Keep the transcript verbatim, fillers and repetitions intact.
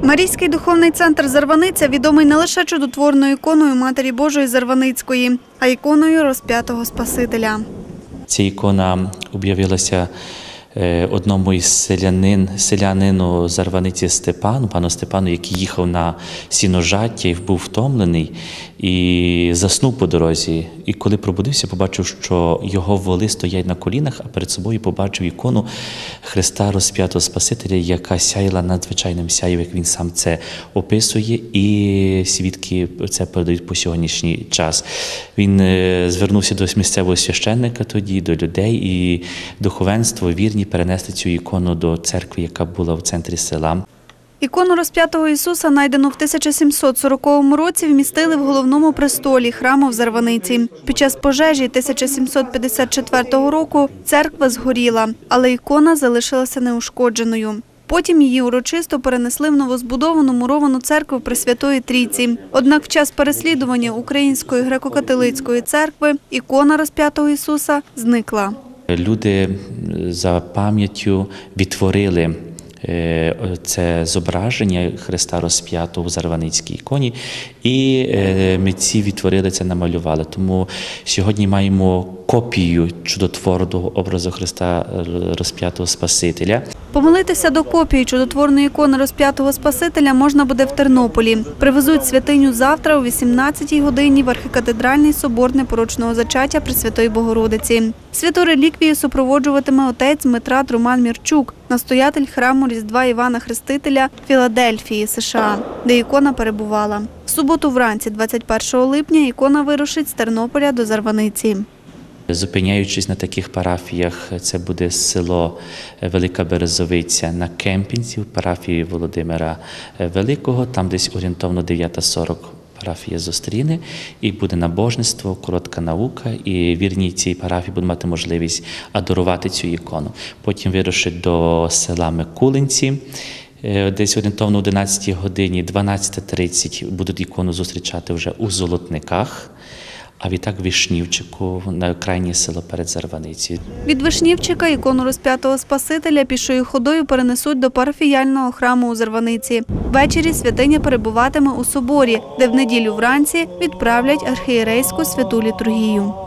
Марійський духовний центр «Зарваниця» відомий не лише чудотворною іконою Матері Божої Зарваницької, а іконою розп'ятого Спасителя. Ця ікона об'явилася одному із селянин, селянину Зарваниці Степану, пану Степану, який їхав на сіножаття і був втомлений і заснув по дорозі. І коли пробудився, побачив, що його воли стоять на колінах, а перед собою побачив ікону Христа розп'ятого Спасителя, яка сяяла надзвичайним сяєм, як він сам це описує, і свідки це передають по сьогоднішній час. Він звернувся до місцевого священника тоді, до людей, і духовенство вірні перенести цю ікону до церкви, яка була в центрі села. Ікону розп'ятого Ісуса, найдену в тисяча сімсот сороковому році, вмістили в головному престолі храму в Зарваниці. Під час пожежі тисяча сімсот п'ятдесят четвертого року церква згоріла, але ікона залишилася неушкодженою. Потім її урочисто перенесли в новозбудовану муровану церкву Пресвятої Трійці. Однак в час переслідування Української греко-католицької церкви ікона розп'ятого Ісуса зникла. Люди за пам'яттю відтворили це зображення Христа розп'ятого в Зарваницькій іконі, і митці відтворили це, намалювали. Тому сьогодні маємо копію чудотворного образу Христа розп'ятого Спасителя. Помолитися до копії чудотворної ікони розп'ятого Спасителя можна буде в Тернополі. Привезуть святиню завтра о вісімнадцятій годині в архікатедральний собор Непорочного зачаття Пресвятої Богородиці. Святу реліквію супроводжуватиме отець Митрат Роман Мірчук, настоятель храму Різдва Івана Хрестителя Філадельфії, США, де ікона перебувала. В суботу вранці, двадцять першого липня, ікона вирушить з Тернополя до Зарваниці. Зупиняючись на таких парафіях, це буде село Велика Березовиця на Кемпінці, в парафії Володимира Великого, там десь орієнтовно дев'ята сорок парафія зустріне, і буде набожництво, коротка наука, і вірні цій парафії будуть мати можливість адорувати цю ікону. Потім вирушить до села Микулинці, десь орієнтовно о одинадцятій годині, дванадцята тридцять будуть ікону зустрічати вже у Золотниках, а відтак Вишнівчику, на крайнє село перед Зарваницею. Від Вишнівчика ікону розп'ятого Спасителя пішою ходою перенесуть до парафіяльного храму у Зарваниці. Ввечері святиня перебуватиме у соборі, де в неділю вранці відправлять архієрейську святу літургію.